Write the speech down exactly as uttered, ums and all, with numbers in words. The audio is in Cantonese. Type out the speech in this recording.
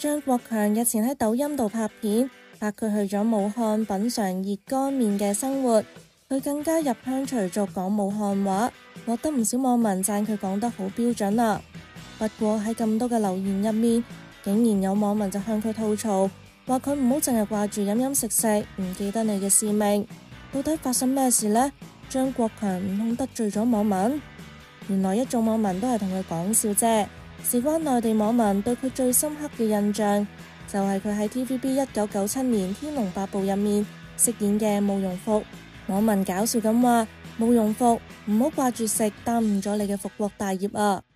張國強日前喺抖音度拍片，拍佢去咗武漢品嘗熱乾麵嘅生活，佢更加入鄉隨俗講武漢話，獲得唔少網民讚佢講得好標準啊。不過喺咁多嘅留言入面，竟然有網民就向佢吐槽，話佢唔好淨係掛住飲飲食食，唔記得你嘅使命。到底發生咩事呢？張國強唔通得罪咗網民？原來一眾網民都係同佢講笑啫。事關內地網民對佢最深刻嘅印象，就係佢喺 T V B 一九九七年《天龍八部》入面飾演嘅慕容復。網民搞笑咁話：慕容復，唔好掛住食，耽誤咗你嘅復國大業啊！